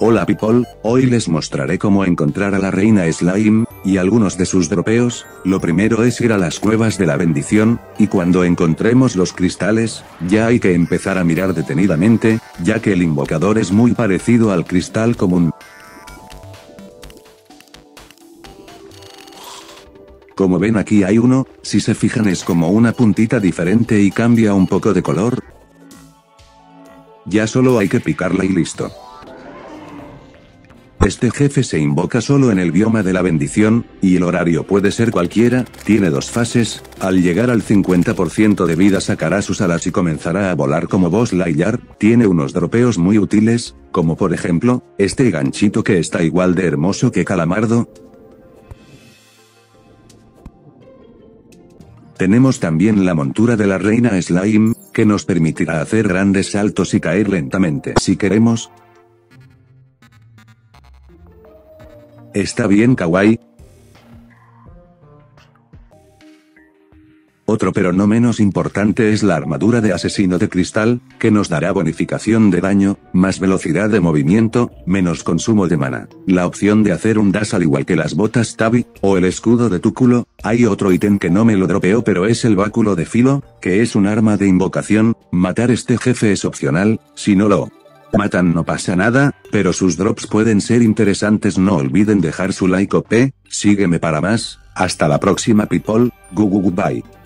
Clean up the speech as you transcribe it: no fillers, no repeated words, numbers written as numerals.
Hola people, hoy les mostraré cómo encontrar a la reina Slime, y algunos de sus dropeos. Lo primero es ir a las cuevas de la bendición, y cuando encontremos los cristales, ya hay que empezar a mirar detenidamente, ya que el invocador es muy parecido al cristal común. Como ven aquí hay uno, si se fijan es como una puntita diferente y cambia un poco de color. Ya solo hay que picarla y listo. Este jefe se invoca solo en el bioma de la bendición, y el horario puede ser cualquiera, tiene dos fases. Al llegar al 50% de vida sacará sus alas y comenzará a volar como Buzz Lightyear. Tiene unos dropeos muy útiles, como por ejemplo, este ganchito que está igual de hermoso que Calamardo. Tenemos también la montura de la reina Slime, que nos permitirá hacer grandes saltos y caer lentamente si queremos. ¿Está bien kawaii? Otro pero no menos importante es la armadura de asesino de cristal, que nos dará bonificación de daño, más velocidad de movimiento, menos consumo de mana. La opción de hacer un dash al igual que las botas Tabi, o el escudo de Túculo. Hay otro ítem que no me lo dropeo pero es el báculo de filo, que es un arma de invocación. Matar este jefe es opcional, si no lo matan no pasa nada, pero sus drops pueden ser interesantes. No olviden dejar su like OP, sígueme para más. Hasta la próxima people, goodbye.